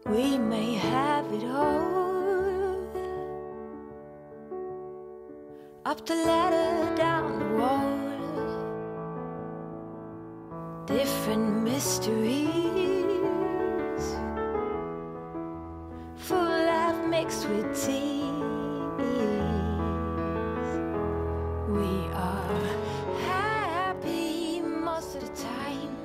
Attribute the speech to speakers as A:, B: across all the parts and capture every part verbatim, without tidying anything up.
A: We may have it all, up the ladder, down the wall, different mysteries, full life mixed with tears. We are happy most of the time.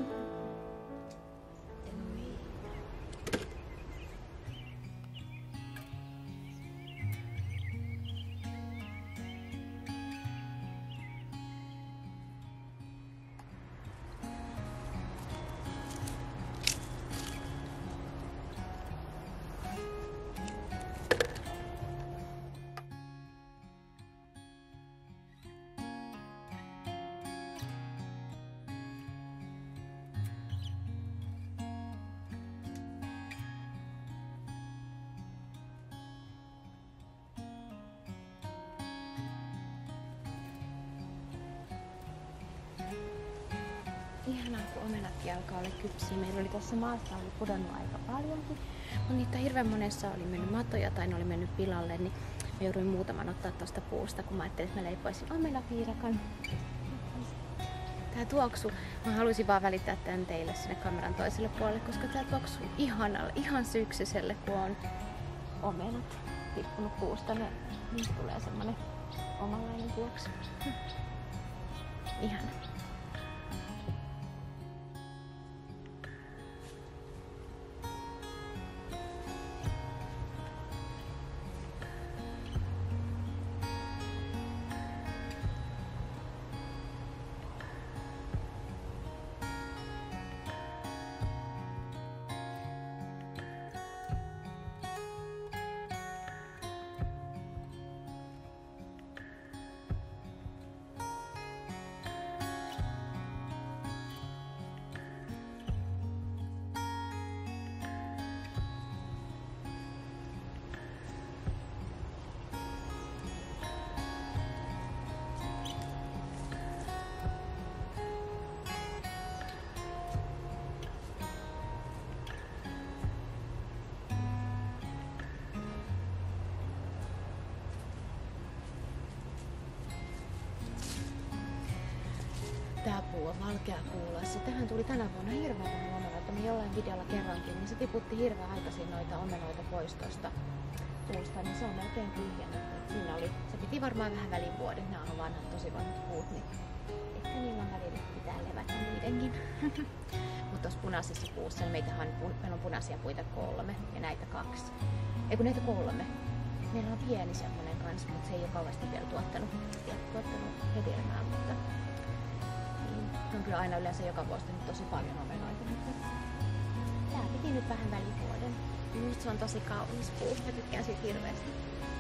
B: Ihanaa, kun omenatkin alkaa olla kypsiä. Meillä oli tuossa maassa oli pudonnut aika paljonkin, mutta niitä hirveän monessa oli mennyt matoja tai ne oli mennyt pilalle, niin mä jouduin muutaman ottaa tuosta puusta, kun mä ajattelin, että mä leipoisin omenapiirakan. Tää tuoksu, mä halusin vaan välittää tän teille sinne kameran toiselle puolelle, koska tää tuoksuu ihanalle, ihan syksyselle, kun on omenat tippunut puusta, ne, niistä tulee semmonen omanlainen tuoksu. Ihana. Tää puu on valkeakuulas. Tähän tuli tänä vuonna hirveän vähän omenoita. Mä jollain videolla kerrankin, niin se tiputti hirveän aikaisin noita omenoita pois tosta puusta, niin se on melkein tyhjännyt. Siinä oli, se piti varmaan vähän välivuoden. Nämä on vanhat, tosi vanhat puut, niin ehkä niillä on välillä pitää levätä niidenkin. Mutta tuossa punaisessa puussa, niin meitähän, meillä on punaisia puita kolme ja näitä kaksi. Ei kun näitä kolme. Meillä on pieni semmonen kanssa, mutta se ei ole kauheasti vielä tuottanut, tuottanut hedelmää, mutta on kyllä aina yleensä joka vuosi nyt tosi paljon omenoita. Tää piti nyt vähän välivuoden. Nyt se on tosi kaunis puu. Mä tykkään siitä hirveästi.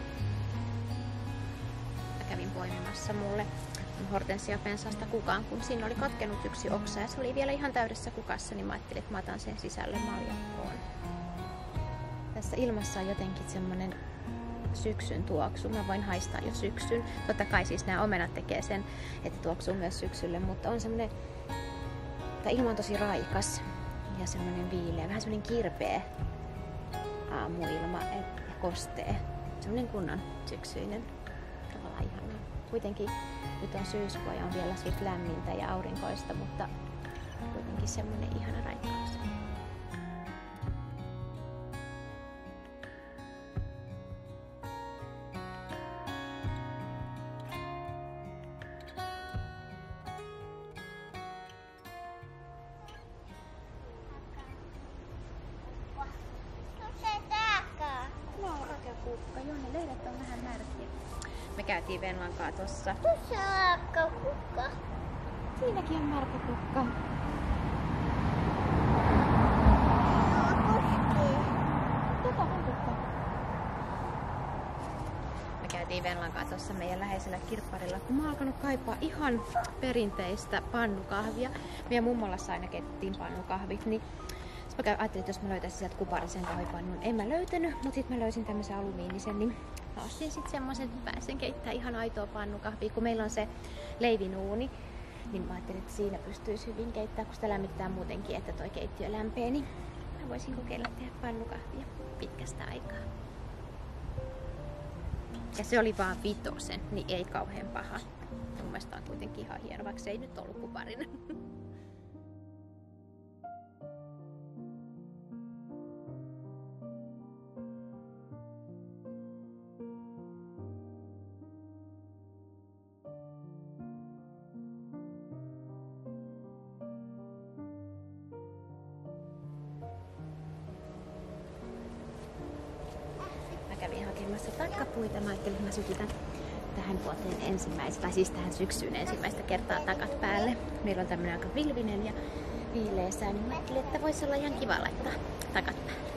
B: Mä kävin poimimassa mulle hortensiapensasta kukaan, kun siinä oli katkenut yksi oksa ja se oli vielä ihan täydessä kukassa, niin mä ajattelin, että mä otan sen sisälle maljakkoon. Tässä ilmassa on jotenkin semmonen syksyn tuoksu. Mä voin haistaa jo syksyn. Totta kai siis nämä omenat tekee sen, että tuoksuu myös syksylle, mutta on semmonen, tää ilma on tosi raikas ja semmonen viileä, vähän semmonen kirpeä aamuilma ja kostee. Semmonen kunnon syksyinen, tavallaan ihanaa. Kuitenkin nyt on syyskuu ja on vielä suht lämmintä ja aurinkoista, mutta kuitenkin semmonen ihana raikkaus. Kukka. Joo, ne lehdet on vähän märkiä. Me käytiin Venlankaa tossa.
C: Tuossa on kukka.
B: Siinäkin on märkä kukka. Tota on kukka. Me käytiin Venlankaa tossa meidän läheisellä kirpparilla, kun mä oon alkanut kaipaa ihan perinteistä pannukahvia. Meidän mummolassa aina keitettiin pannukahvit, niin mä ajattelin, että jos mä löytäisin sieltä kuparisen kahvipannun, en mä löytänyt, mutta sit mä löysin tämmösen alumiinisen, niin mä ostin sit semmosen, että pääsen keittää ihan aitoa pannukahvia, kun meillä on se leivinuuni, niin mä ajattelin, että siinä pystyisi hyvin keittää, kun sitä lämmittää muutenkin, että toi keittiö lämpee, niin mä mä voisin kokeilla tehdä pannukahvia pitkästä aikaa. Ja se oli vaan vitosen, niin ei kauhean paha. Mun mielestä on kuitenkin ihan hieno, vaikka se ei nyt ollut kuparinen. Kävin hakemassa takkapuita. Mä ajattelin, että mä sytytän tähän vuoteen ensimmäistä, tai siis tähän syksyyn ensimmäistä kertaa takat päälle. Meillä on tämmönen aika vilvinen ja viileä sää, niin mä ajattelin, että voisi olla ihan kiva laittaa takat päälle.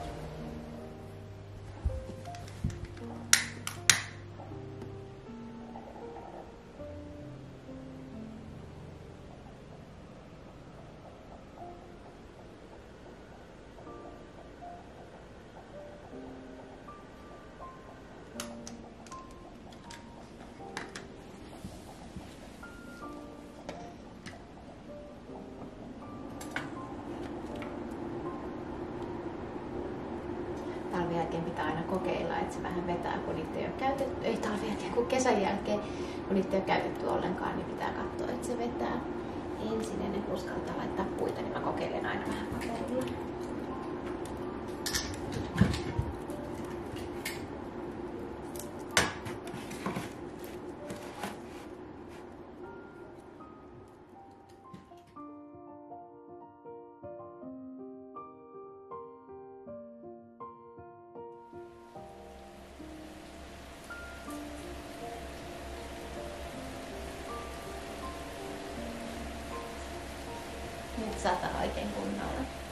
B: Talven jälkeen pitää aina kokeilla, että se vähän vetää, kun niitä ei ole käytetty. Ei talven jälkeen, kun kesän jälkeen, kun niitä ei ole käytetty ollenkaan, niin pitää katsoa, että se vetää. Ensin ennen kuin uskaltaa laittaa puita, niin mä kokeilen aina vähän paperilla. Nyt sataa oikein kunnolla.